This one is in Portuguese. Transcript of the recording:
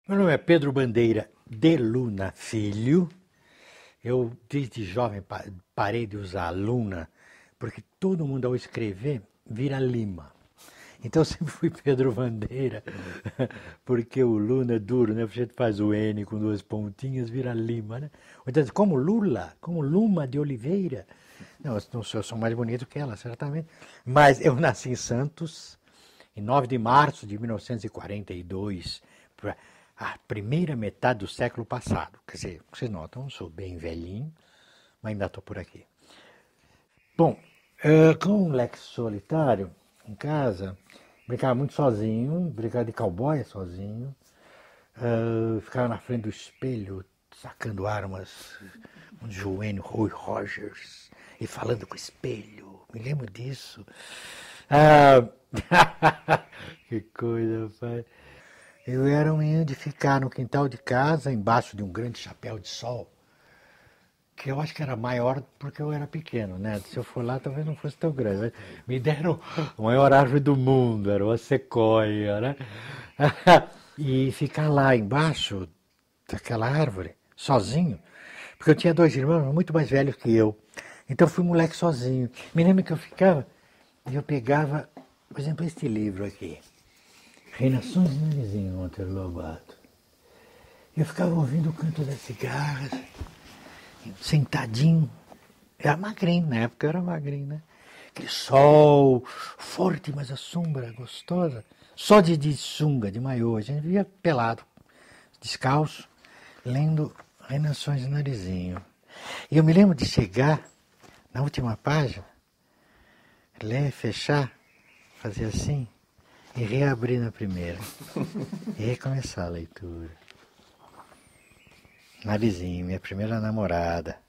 Meu nome é Pedro Bandeira de Luna Filho. Eu, desde jovem, parei de usar Luna, porque todo mundo, ao escrever, vira Lima. Então eu sempre fui Pedro Bandeira, porque o Luna é duro, né? A gente faz o N com duas pontinhas, vira Lima, né? Então, como Lula, como Luma de Oliveira. Não, eu sou mais bonito que ela, certamente. Mas eu nasci em Santos, em 9 de março de 1942, a primeira metade do século passado. Quer dizer, vocês notam, eu sou bem velhinho, mas ainda estou por aqui. Bom, como um moleque solitário, em casa, brincava muito sozinho, brincava de cowboy sozinho, ficava na frente do espelho, sacando armas, um joelho, Roy Rogers, e falando com o espelho. Me lembro disso. Ah, que coisa, pai. Eu era um menino de ficar no quintal de casa, embaixo de um grande chapéu de sol, que eu acho que era maior porque eu era pequeno, né? Se eu for lá, talvez não fosse tão grande. Mas me deram a maior árvore do mundo, era uma sequoia, né? E ficar lá embaixo daquela árvore, sozinho, porque eu tinha dois irmãos muito mais velhos que eu. Então eu fui moleque sozinho. Me lembro que eu ficava, e eu pegava, por exemplo, este livro aqui, Reinações de Narizinho, Monteiro Lobato. Eu ficava ouvindo o canto das cigarras, sentadinho. Era magrinho, na época eu era magrinho, né? Aquele sol forte, mas a sombra gostosa. Só de sunga, de maiô. A gente via pelado, descalço, lendo Reinações de Narizinho. E eu me lembro de chegar na última página, ler, fechar, fazer assim, e reabrir na primeira. E recomeçar a leitura. Narizinho, minha primeira namorada.